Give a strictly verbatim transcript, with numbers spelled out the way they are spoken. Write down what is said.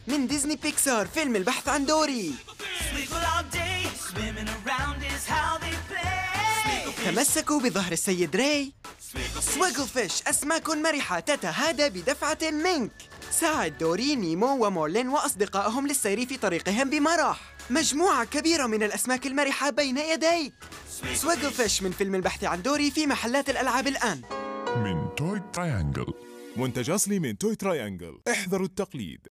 من ديزني بيكسار، فيلم البحث عن دوري. تمسكوا بظهر السيد راي. سويغل فيش، أسماك مرحة تتهادى بدفعة منك. ساعد دوري، نيمو ومورلين وأصدقائهم للسير في طريقهم بمرح. مجموعة كبيرة من الأسماك المرحة بين يديك. سويغل فيش من فيلم البحث عن دوري في محلات الألعاب الآن. من توي تراينجل. منتج أصلي من توي تراينجل، احذروا التقليد.